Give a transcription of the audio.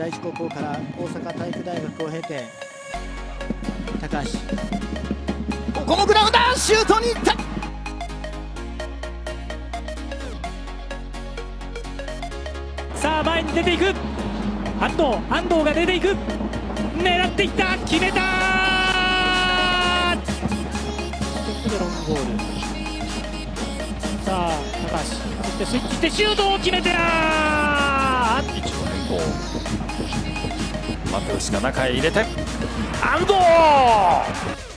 第一高校から大阪体育大学を経て、高橋、ここもグラウンダーシュートにいった。 さあ前に出ていく安藤が出ていく、狙っていった、決めたー。でロングボール、さあ高橋そしてスイッチしてシュートを決めてらー。 又吉が中へ入れて安藤。